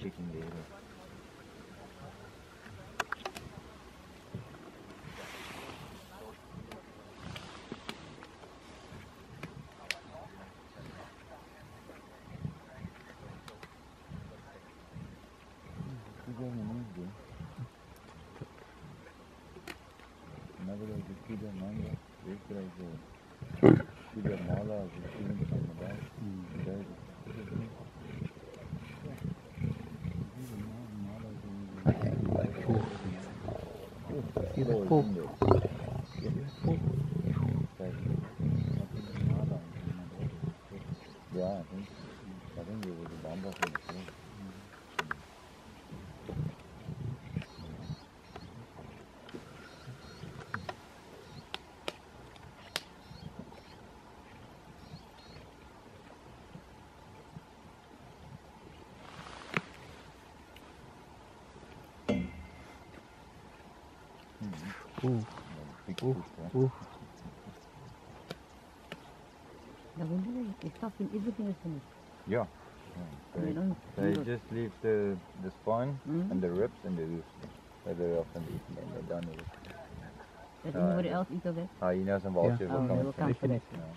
checking the area. Yeah, I think it was a bomb off in the plane. Big fish, right? Now when do they stop and everything is finished? Yeah. They don't just leave the spine and the ribs and the hooves. They very often eat and then they're done with it. Does anybody else eat of that? You know some vultures Oh, they will come for that. Yeah.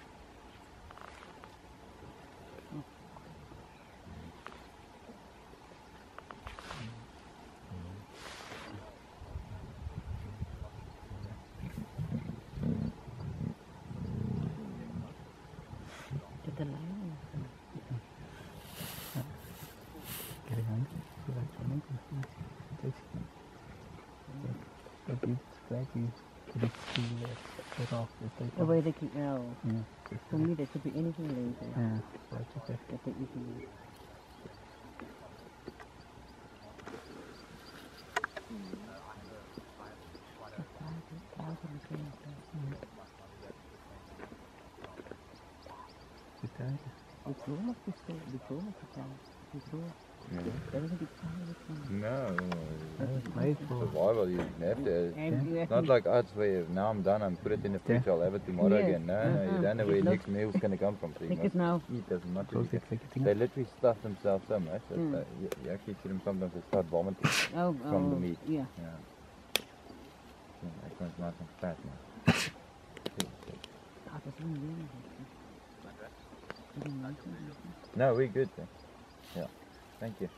Did the lion? The way they keep now. For me, there could be anything later. Yeah, that's okay. That they eat me. Betul masih betul masih betul. No. Made for Survival, you have to. It's not like us where now I'm done and put it in the fridge, I'll have it tomorrow again. No, you don't know where your next meal's going to come from. So you must eat as much as you can. They literally stuff themselves so much that you actually see them sometimes they start vomiting from the meat. Yeah. That one's nice and fat now. No, we're good then. Yeah. Thank you.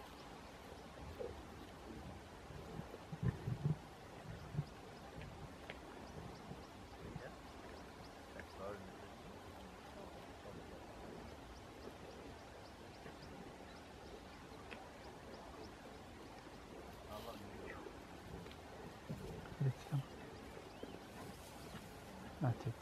That's it.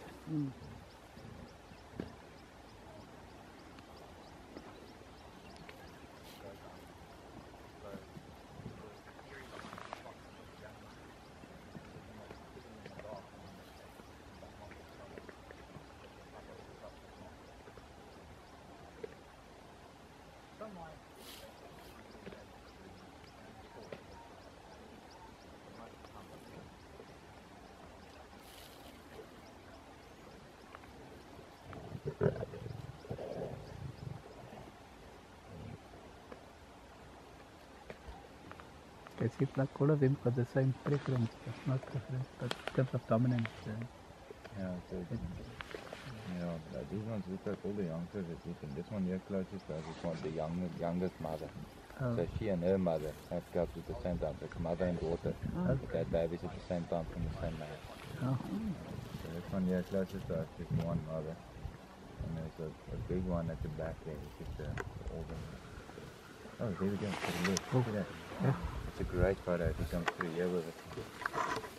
They see black all of them for the same preference, not preference, but in terms of dominance. Yeah, so these ones look like all the youngsters that eat them. This one here closest to us is one, the youngest mother. So she and her mother have cubs at the same time. It's mother and daughter. They had babies at the same time from the same mother. So this one here closest to us is one mother. And there's a big one at the back there, which is the older one. Oh, there we go. Look at that. It's a great photo if he comes through here with it.